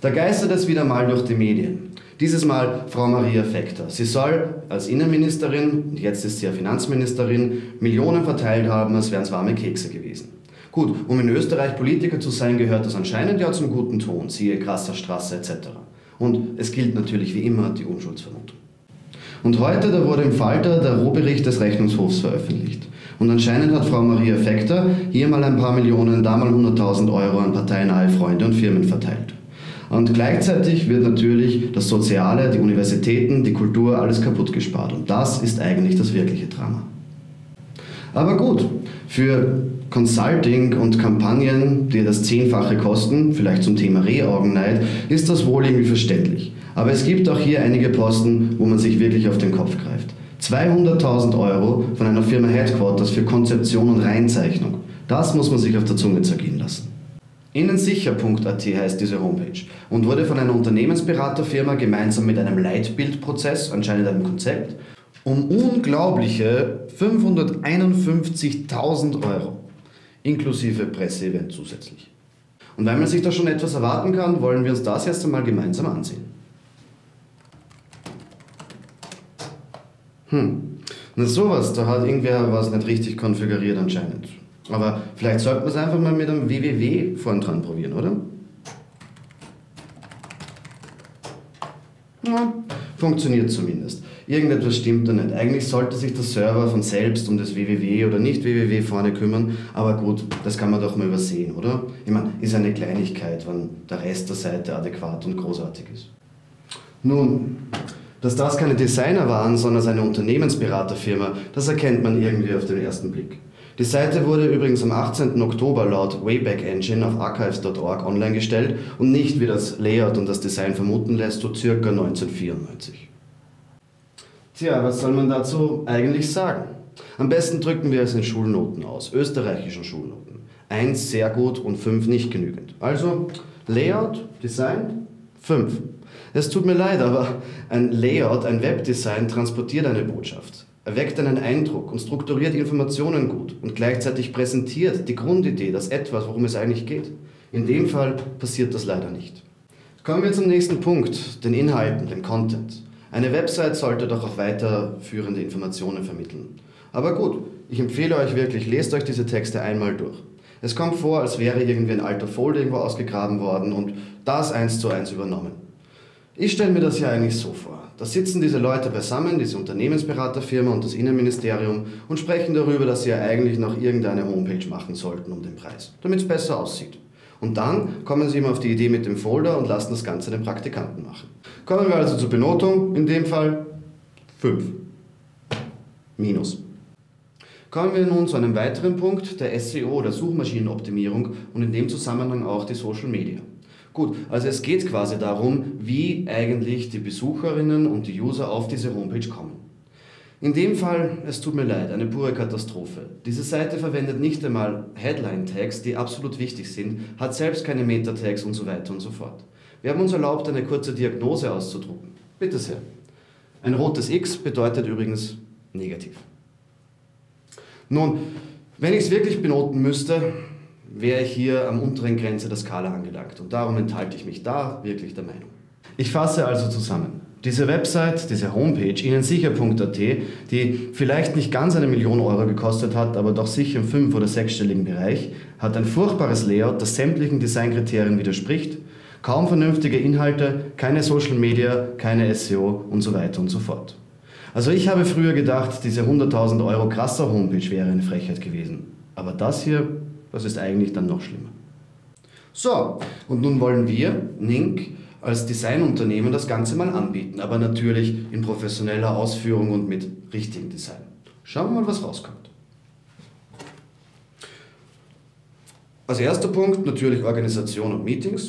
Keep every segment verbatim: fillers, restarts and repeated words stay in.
Da geistert es wieder mal durch die Medien. Dieses Mal Frau Maria Vector. Sie soll als Innenministerin, und jetzt ist sie ja Finanzministerin, Millionen verteilt haben, als wären es warme Kekse gewesen. Gut, um in Österreich Politiker zu sein, gehört das anscheinend ja zum guten Ton, siehe Grasser Straße et cetera. Und es gilt natürlich wie immer die Unschuldsvermutung. Und heute, da wurde im Falter der Rohbericht des Rechnungshofs veröffentlicht. Und anscheinend hat Frau Maria Vector hier mal ein paar Millionen, da mal hunderttausend Euro an parteinahe Freunde und Firmen verteilt. Und gleichzeitig wird natürlich das Soziale, die Universitäten, die Kultur, alles kaputt gespart. Und das ist eigentlich das wirkliche Drama. Aber gut, für Consulting und Kampagnen, die das Zehnfache kosten, vielleicht zum Thema Rehaugenneid, ist das wohl irgendwie verständlich. Aber es gibt auch hier einige Posten, wo man sich wirklich auf den Kopf greift. zweihunderttausend Euro von einer Firma Headquarters für Konzeption und Reinzeichnung. Das muss man sich auf der Zunge zergehen lassen. Innensicher punkt a t heißt diese Homepage und wurde von einer Unternehmensberaterfirma gemeinsam mit einem Leitbildprozess, anscheinend einem Konzept, um unglaubliche fünfhunderteinundfünfzigtausend Euro, inklusive Presseevent zusätzlich. Und weil man sich da schon etwas erwarten kann, wollen wir uns das erst einmal gemeinsam ansehen. Hm, na sowas, da hat irgendwer was nicht richtig konfiguriert anscheinend. Aber vielleicht sollten wir es einfach mal mit einem www vorn dran probieren, oder? Ja, funktioniert zumindest. Irgendetwas stimmt da nicht. Eigentlich sollte sich der Server von selbst um das www oder nicht www vorne kümmern, aber gut, das kann man doch mal übersehen, oder? Ich meine, ist eine Kleinigkeit, wenn der Rest der Seite adäquat und großartig ist. Nun, dass das keine Designer waren, sondern eine Unternehmensberaterfirma, das erkennt man irgendwie auf den ersten Blick. Die Seite wurde übrigens am achtzehnten Oktober laut Wayback Engine auf archives punkt org online gestellt und nicht, wie das Layout und das Design vermuten lässt, so circa neunzehnhundertvierundneunzig. Tja, was soll man dazu eigentlich sagen? Am besten drücken wir es in Schulnoten aus, österreichischen Schulnoten. Eins sehr gut und fünf nicht genügend. Also Layout, Design, fünf. Es tut mir leid, aber ein Layout, ein Webdesign transportiert eine Botschaft, erweckt einen Eindruck und strukturiert Informationen gut und gleichzeitig präsentiert die Grundidee, das etwas, worum es eigentlich geht. In dem Fall passiert das leider nicht. Kommen wir zum nächsten Punkt, den Inhalten, dem Content. Eine Website sollte doch auch weiterführende Informationen vermitteln. Aber gut, ich empfehle euch wirklich, lest euch diese Texte einmal durch. Es kommt vor, als wäre irgendwie ein alter Folder irgendwo ausgegraben worden und das eins zu eins übernommen. Ich stelle mir das ja eigentlich so vor. Da sitzen diese Leute beisammen, diese Unternehmensberaterfirma und das Innenministerium und sprechen darüber, dass sie ja eigentlich noch irgendeine Homepage machen sollten um den Preis, damit es besser aussieht. Und dann kommen sie immer auf die Idee mit dem Folder und lassen das Ganze den Praktikanten machen. Kommen wir also zur Benotung, in dem Fall fünf. Minus. Kommen wir nun zu einem weiteren Punkt, der S E O, der Suchmaschinenoptimierung und in dem Zusammenhang auch die Social Media. Gut, also es geht quasi darum, wie eigentlich die Besucherinnen und die User auf diese Homepage kommen. In dem Fall, es tut mir leid, eine pure Katastrophe. Diese Seite verwendet nicht einmal Headline-Tags, die absolut wichtig sind, hat selbst keine Meta-Tags und so weiter und so fort. Wir haben uns erlaubt, eine kurze Diagnose auszudrucken. Bitte sehr. Ein rotes X bedeutet übrigens negativ. Nun, wenn ich es wirklich benoten müsste, wäre ich hier am unteren Grenze der Skala angelangt und darum enthalte ich mich da wirklich der Meinung. Ich fasse also zusammen. Diese Website, diese Homepage, innensicher punkt a t, die vielleicht nicht ganz eine Million Euro gekostet hat, aber doch sicher im fünf- oder sechsstelligen Bereich, hat ein furchtbares Layout, das sämtlichen Designkriterien widerspricht, kaum vernünftige Inhalte, keine Social Media, keine S E O und so weiter und so fort. Also ich habe früher gedacht, diese hunderttausend Euro krasser Homepage wäre eine Frechheit gewesen. Aber das hier, das ist eigentlich dann noch schlimmer. So, und nun wollen wir, Nink, als Designunternehmen das Ganze mal anbieten, aber natürlich in professioneller Ausführung und mit richtigem Design. Schauen wir mal, was rauskommt. Als erster Punkt natürlich Organisation und Meetings,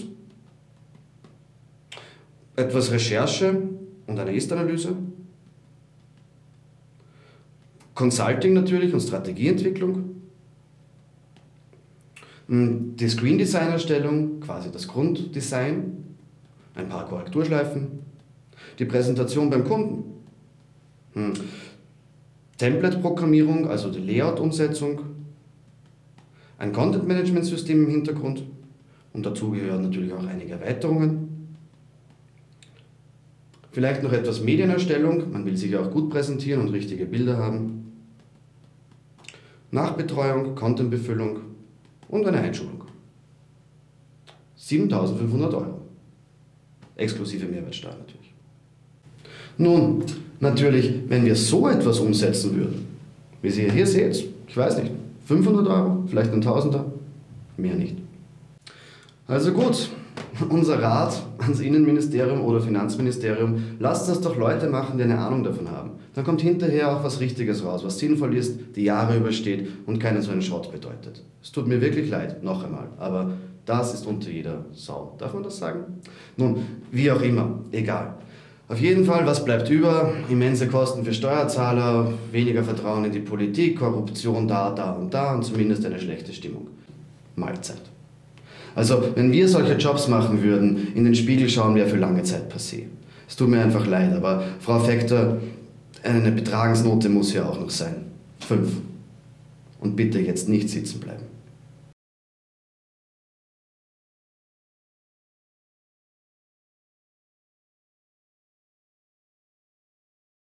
etwas Recherche und eine Ist-Analyse, Consulting natürlich und Strategieentwicklung, die Screen-Design-Erstellung, quasi das Grunddesign, ein paar Korrekturschleifen, die Präsentation beim Kunden, hm. Template-Programmierung, also die Layout-Umsetzung, ein Content-Management-System im Hintergrund und dazu gehören natürlich auch einige Erweiterungen, Vielleicht noch etwas Medienerstellung, man will sich auch gut präsentieren und richtige Bilder haben. Nachbetreuung, Contentbefüllung und eine Einschulung. siebentausendfünfhundert Euro. Exklusive Mehrwertsteuer natürlich. Nun, natürlich, wenn wir so etwas umsetzen würden, wie Sie hier seht, ich weiß nicht, fünfhundert Euro, vielleicht ein Tausender, mehr nicht. Also gut, unser Rat ans Innenministerium oder Finanzministerium, lasst das doch Leute machen, die eine Ahnung davon haben. Dann kommt hinterher auch was Richtiges raus, was sinnvoll ist, die Jahre übersteht und keinen so einen Schrott bedeutet. Es tut mir wirklich leid, noch einmal, aber das ist unter jeder Sau. Darf man das sagen? Nun, wie auch immer, egal. Auf jeden Fall, was bleibt über? Immense Kosten für Steuerzahler, weniger Vertrauen in die Politik, Korruption da, da und da und zumindest eine schlechte Stimmung. Mahlzeit. Also, wenn wir solche Jobs machen würden, in den Spiegel schauen wäre für lange Zeit passé. Es tut mir einfach leid, aber Frau Fekter, eine Betragensnote muss ja auch noch sein. Fünf. Und bitte jetzt nicht sitzen bleiben.